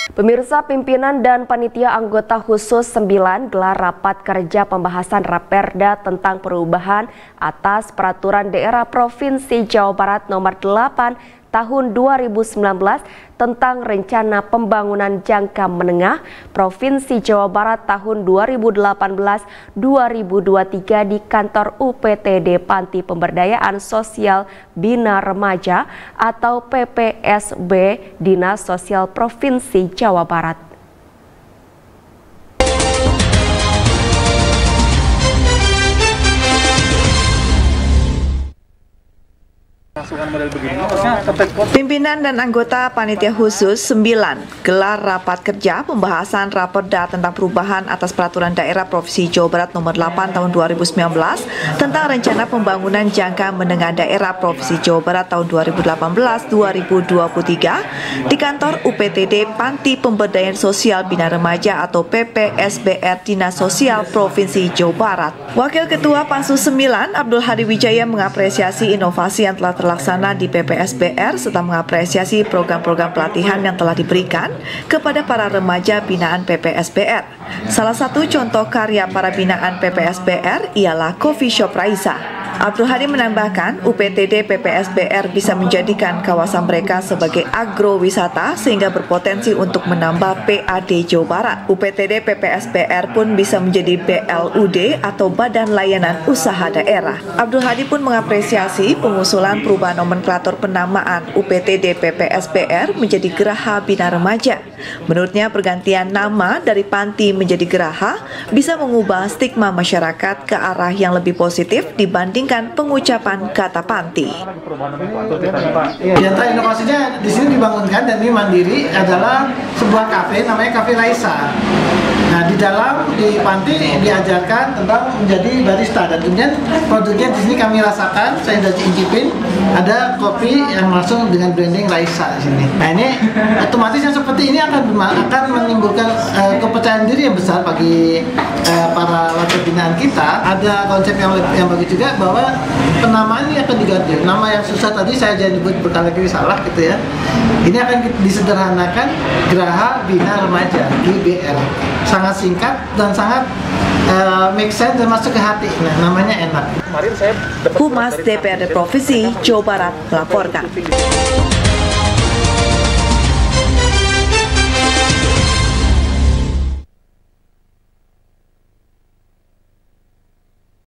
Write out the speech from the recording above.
Pemirsa, pimpinan dan panitia anggota khusus 9 gelar rapat kerja pembahasan Raperda tentang perubahan atas peraturan daerah Provinsi Jawa Barat nomor 8 tahun 2019 tentang rencana pembangunan jangka menengah Provinsi Jawa Barat tahun 2018-2023 di kantor UPTD Panti Pemberdayaan Sosial Bina Remaja atau PPSB Dinas Sosial Provinsi Jawa Barat. Pimpinan dan anggota panitia khusus 9 gelar rapat kerja pembahasan Raperda tentang perubahan atas peraturan daerah Provinsi Jawa Barat nomor 8 tahun 2019 tentang rencana pembangunan jangka menengah daerah Provinsi Jawa Barat tahun 2018-2023 di kantor UPTD Panti Pemberdayaan Sosial Bina Remaja atau PPSBR Dinas Sosial Provinsi Jawa Barat. Wakil Ketua Pansus 9 Abdul Hadi Wijaya mengapresiasi inovasi yang telah terlaksana di PPSBR serta mengapresiasi program-program pelatihan yang telah diberikan kepada para remaja binaan PPSBR. Salah satu contoh karya para binaan PPSBR ialah Coffee Shop Raisa. Abdul Hadi menambahkan UPTD PPSBR bisa menjadikan kawasan mereka sebagai agrowisata sehingga berpotensi untuk menambah PAD Jawa Barat. UPTD PPSBR pun bisa menjadi BLUD atau Badan Layanan Usaha Daerah. Abdul Hadi pun mengapresiasi pengusulan perubahan nomenklatur penamaan UPTD PPSBR menjadi Geraha Bina Remaja. Menurutnya pergantian nama dari Panti menjadi Geraha bisa mengubah stigma masyarakat ke arah yang lebih positif dibandingkan pengucapan kata panti. Di antara inovasinya di sini dibangunkan dan ini mandiri adalah sebuah kafe namanya Cafe Raisa. Nah, di panti diajarkan tentang menjadi barista dan kemudian produknya di sini kami rasakan, saya sudah incipin, ada kopi yang langsung dengan branding Raisa di sini. Nah, ini otomatis yang seperti ini akan menimbulkan kepercayaan diri yang besar bagi para warga binaan kita. Ada konsep yang bagus juga bahwa penamaan ini akan diganti. Nama yang susah tadi saya jangan nyebut berkali-kali salah gitu ya. Ini akan disederhanakan Geraha Bina Remaja GBR. Sangat singkat dan sangat make sense dan masuk ke hati. Nah, namanya enak. Humas DPRD Provinsi Jawa Barat melaporkan.